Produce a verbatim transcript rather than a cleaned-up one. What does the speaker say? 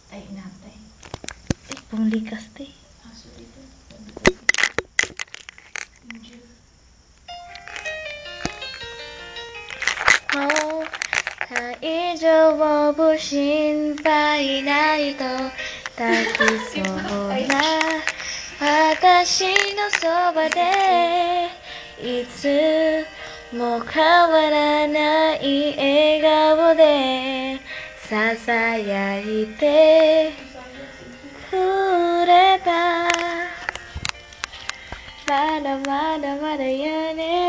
Ay, inatay. Eh, panglikas to eh. Aso dito. Oh, 大丈夫心配ないと抱きそうな私のそばでいつも変わらない笑顔でささやいてくれたまだまだまだ屋根